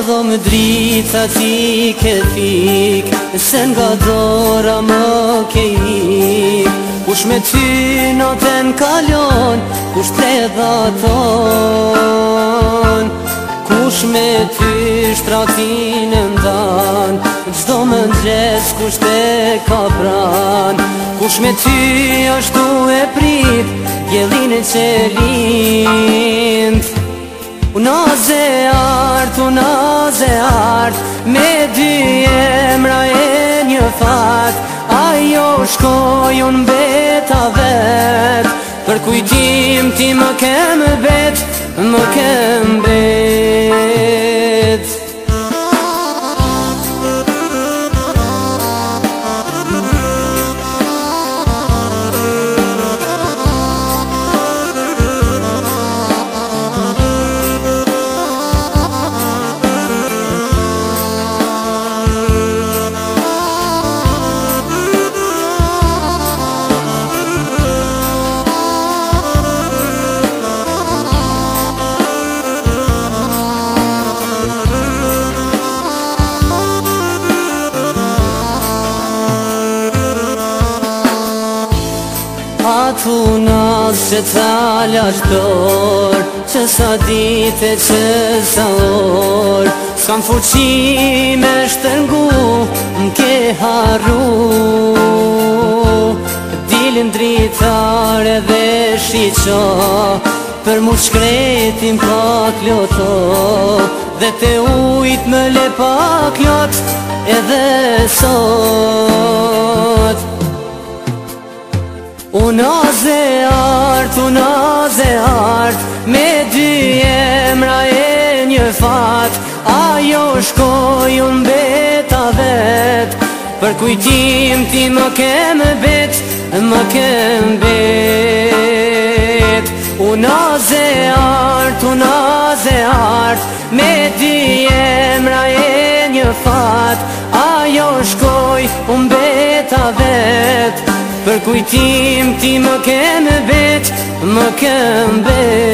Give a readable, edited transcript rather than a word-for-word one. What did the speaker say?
dho më drita ti ke fik, se nga dora më ke ik. Kush me ty natën kalon, kush te dhaton, kush me ty shtratin e ndan, gjdo më ndjes kush te ka pran. Kush me ty ashtu e prit, djelin e qelind. Unaze art, me dy emra e një fat. Ajo shkoj unë beta vet, për kujtim ti më kem bet, më kem bet. Atu nas që t'alash dor, që sa dite që sa or, s'kam fuqi me shtërngu, m'ke harru. Dilin dritare dhe shiqo, për mu shkretin pak loto, dhe te ujt më le pak lot edhe sot. Unaze art, me dy emra e një fat. Ajo shkoj unë beta vet, për kujtim ti më kem bet, më kem bet. Unaze art, me dy emra e një fat. Ajo shkoj unë beta vet, për kujtim ti më kem bet, më kem bet.